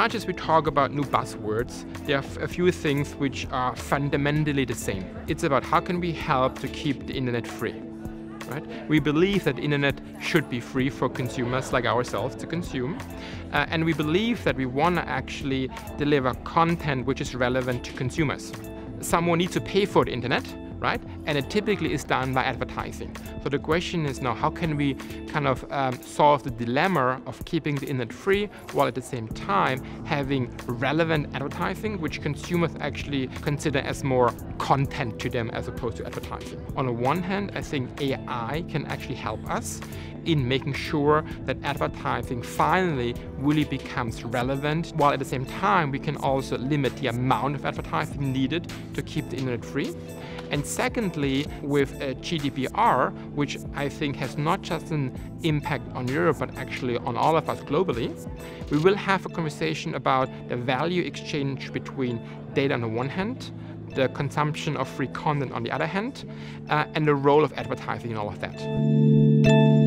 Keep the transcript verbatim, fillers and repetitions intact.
much as we talk about new buzzwords, there are a few things which are fundamentally the same. It's about how can we help to keep the internet free. Right? We believe that the internet should be free for consumers like ourselves to consume, uh, and we believe that we want to actually deliver content which is relevant to consumers. Someone needs to pay for the internet, right? And it typically is done by advertising. So the question is now, how can we kind of um, solve the dilemma of keeping the internet free while at the same time having relevant advertising which consumers actually consider as more content to them as opposed to advertising. On the one hand, I think A I can actually help us in making sure that advertising finally really becomes relevant, while at the same time we can also limit the amount of advertising needed to keep the internet free. And secondly, with uh, G D P R, which I think has not just an impact on Europe, but actually on all of us globally, we will have a conversation about the value exchange between data on the one hand, the consumption of free content on the other hand, uh, and the role of advertising in all of that.